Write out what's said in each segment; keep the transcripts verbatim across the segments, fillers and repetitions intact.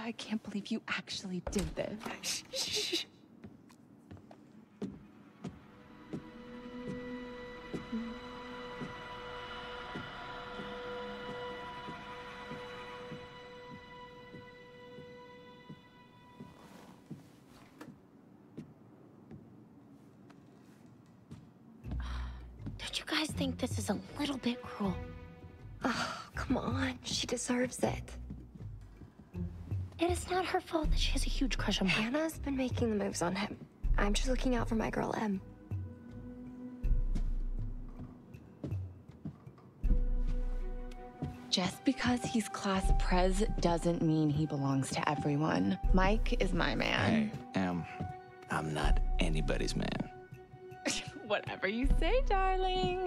I can't believe you actually did this. Shh, shh, shh. Don't you guys think this is a little bit cruel? Oh, come on. She deserves it. And it's not her fault that she has a huge crush on Mike. Hannah's been making the moves on him. I'm just looking out for my girl, Em. Just because he's class prez doesn't mean he belongs to everyone. Mike is my man. Hey, Em, I'm not anybody's man. Whatever you say, darling.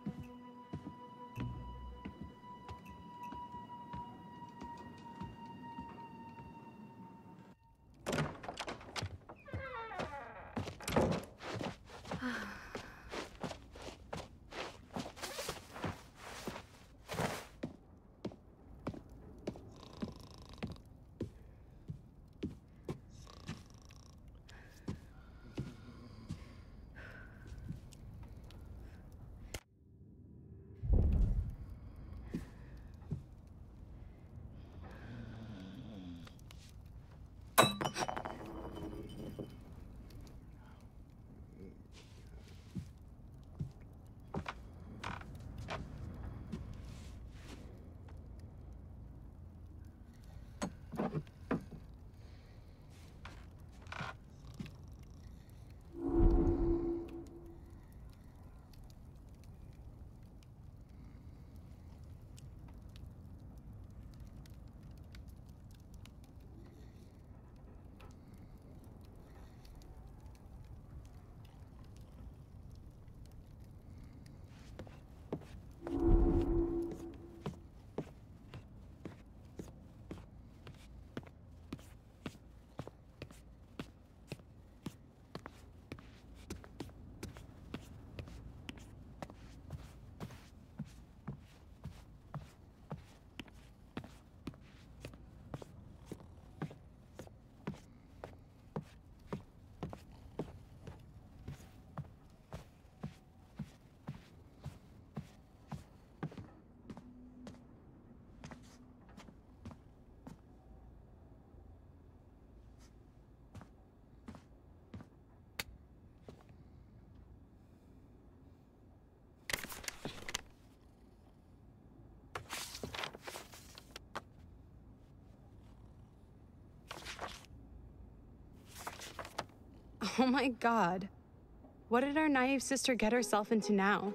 Oh my god. What did our naive sister get herself into now?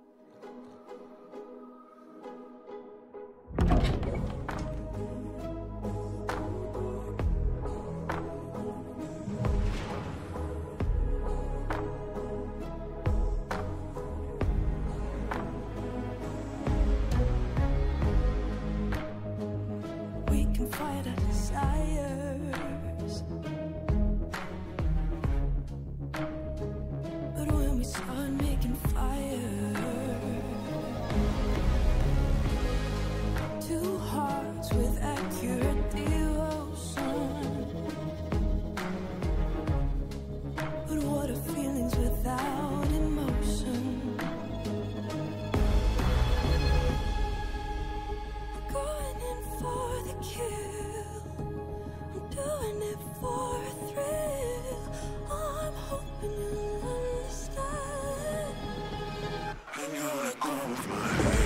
We can fight our desires. But when we start making fire, two hearts with accurate devotion. But what are feelings without emotion? I'm going in for the kill. I'm doing it for a thrill. I'm hoping you'll understand. And you'll let go of my hand.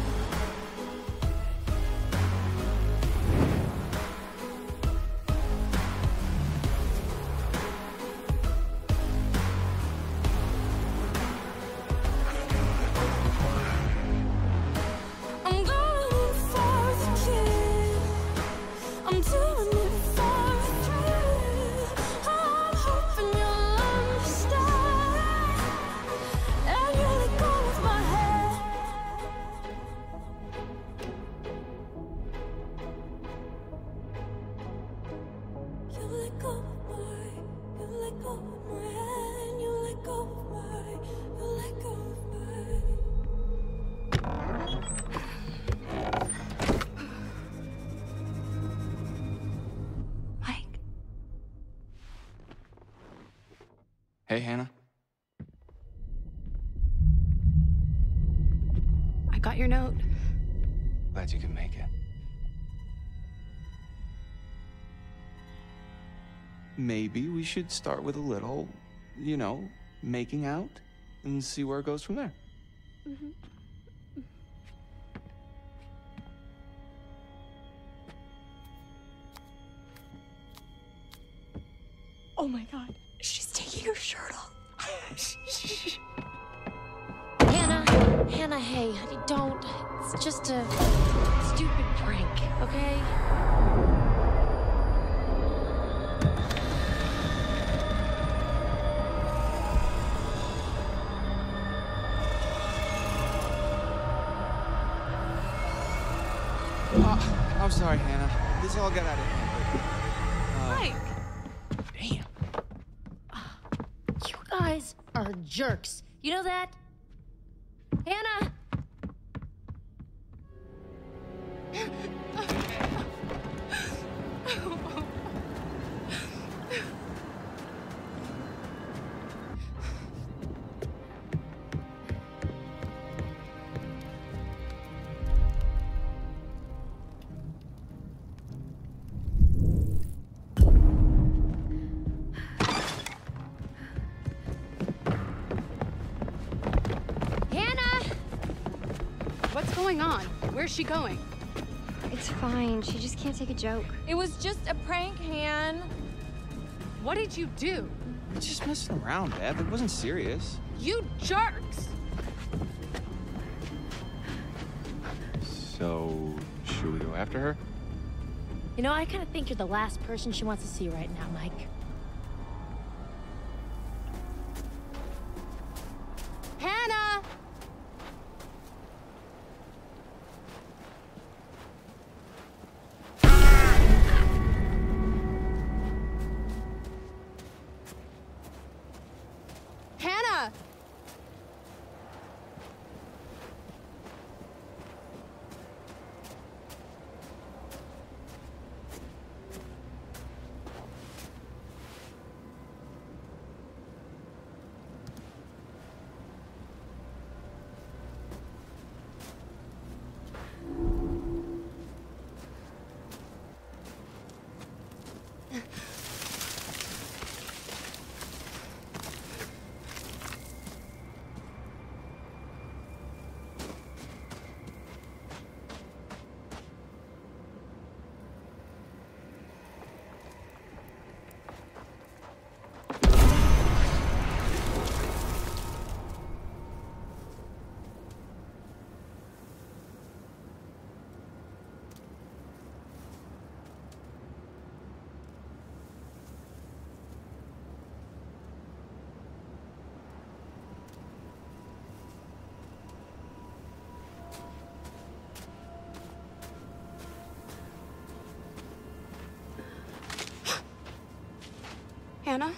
I'm going in for the kill. I'm doing it for a thrill. I'm hoping you'll understand. And you let go of my hand. You let go of my, you let go of my hand. You let go of my, you let go of my. Hey, Hannah. I got your note. Glad you could make it. Maybe we should start with a little, you know, making out and see where it goes from there. Mm-hmm. Oh my god, she's taking her shirt off. Hannah, Hannah, hey, honey, don't. It's just a stupid prank, okay? Uh, I'm sorry, Hannah. This all got out of hand. Uh, Mike! Damn. You guys are jerks. You know that? Hannah! What's going on? Where's she going? It's fine. She just can't take a joke. It was just a prank, Han. What did you do? We're just messing around, Beth. It wasn't serious. You jerks! So, should we go after her? You know, I kind of think you're the last person she wants to see right now, Mike. Hannah! Hannah! Hannah?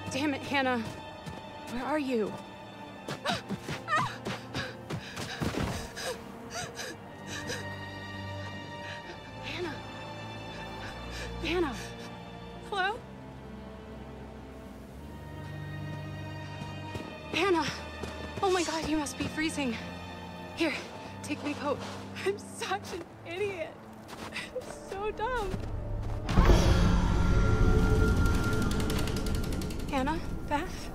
Damn it, Hannah. Where are you? Hannah. Hannah. Hello? Hannah. Oh my God, you must be freezing. Here, take my coat. I'm such an idiot. I'm so dumb. Hannah? Beth?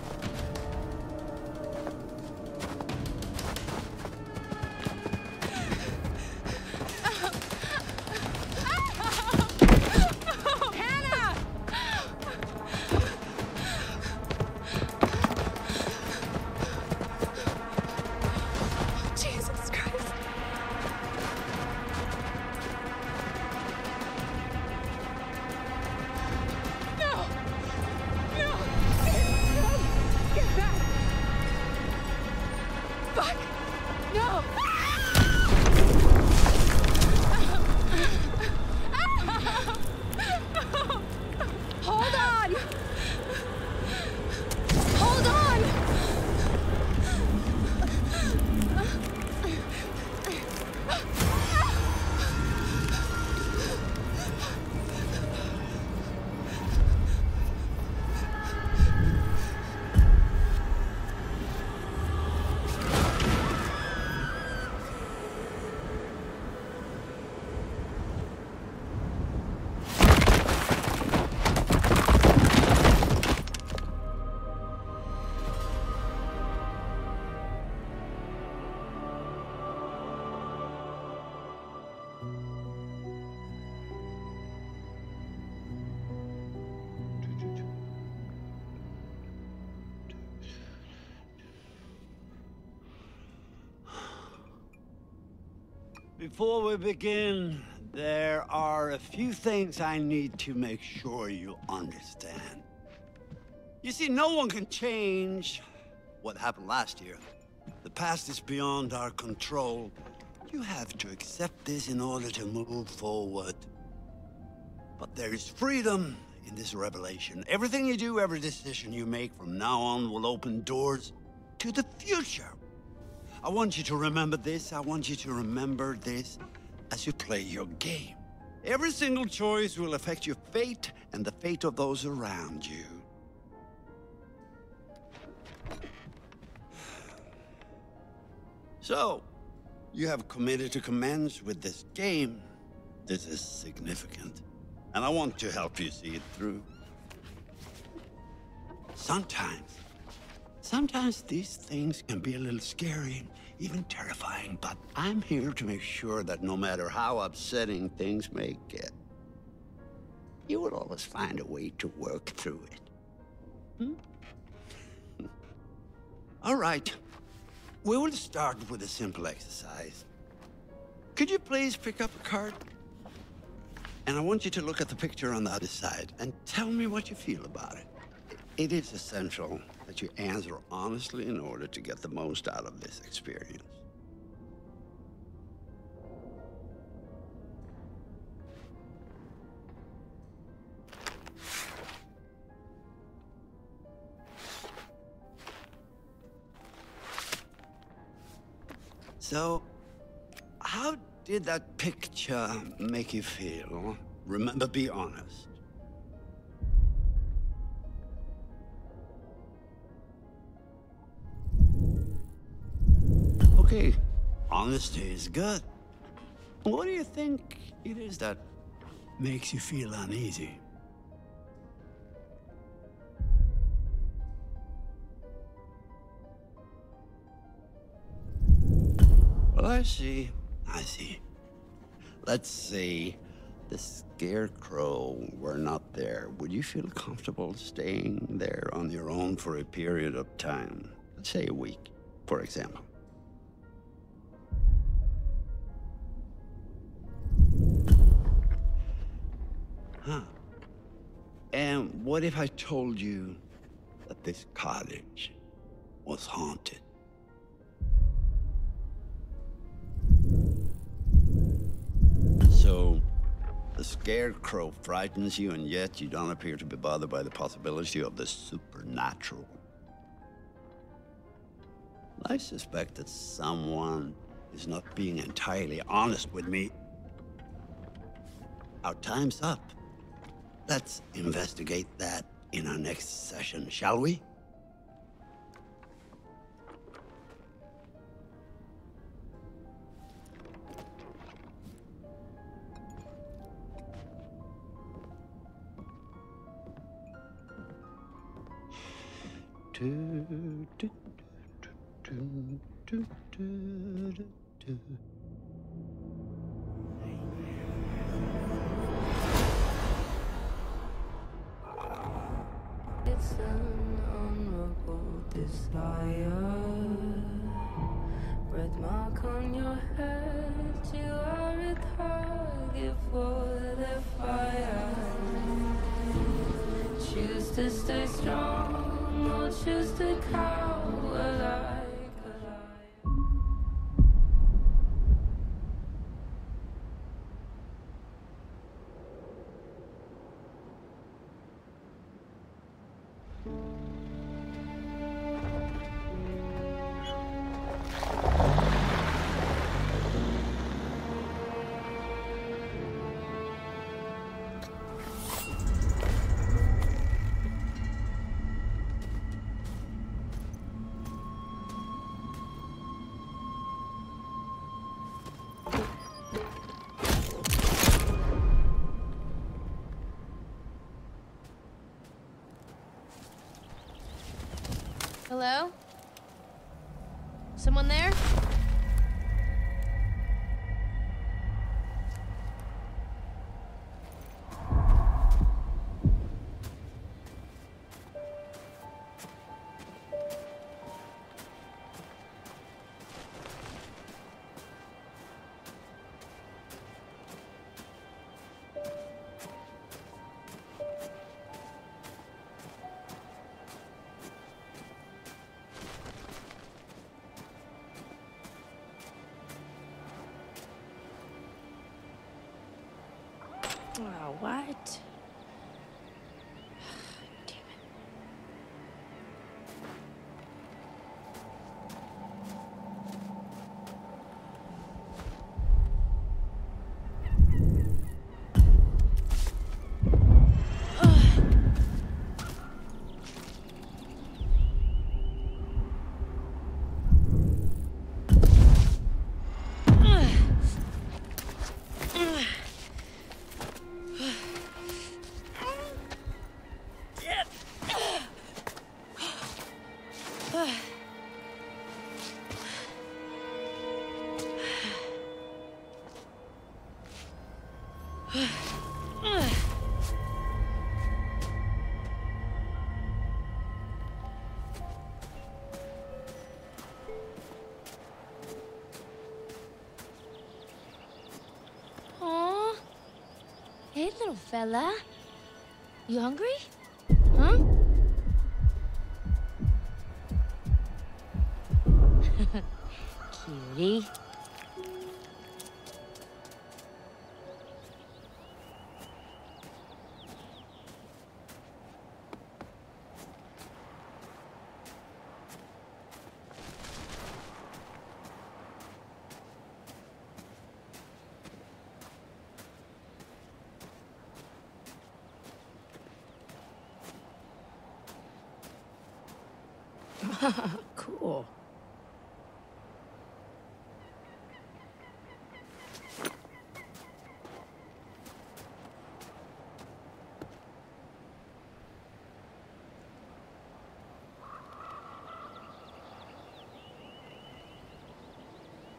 Before we begin, there are a few things I need to make sure you understand. You see, no one can change what happened last year. The past is beyond our control. You have to accept this in order to move forward. But there is freedom in this revelation. Everything you do, every decision you make from now on will open doors to the future. I want you to remember this. I want you to remember this as you play your game. Every single choice will affect your fate and the fate of those around you. So, you have committed to commence with this game. This is significant, and I want to help you see it through. Sometimes, sometimes these things can be a little scary, even terrifying, but I'm here to make sure that no matter how upsetting things may get, you will always find a way to work through it. Hmm? All right. We will start with a simple exercise. Could you please pick up a card? And I want you to look at the picture on the other side and tell me what you feel about it. It is essential that you answer honestly in order to get the most out of this experience. So, how did that picture make you feel? Remember, be honest. Okay, honesty is good. What do you think it is that makes you feel uneasy? Well, I see. I see. Let's say the Scarecrow were not there. Would you feel comfortable staying there on your own for a period of time? Let's say a week, for example. Huh. And what if I told you that this cottage was haunted? So, the scarecrow frightens you, and yet you don't appear to be bothered by the possibility of the supernatural. I suspect that someone is not being entirely honest with me. Our time's up. Let's investigate that in our next session, shall we? Do, do, do, do, do, do, do. It's an honorable desire. Red mark on your head. You are a target for their fire. Choose to stay strong or choose to cower like a lion. Hello? Someone there? Oh, what? Damn it. Aw. Hey, little fella. You hungry? Huh? Cutie. Cool.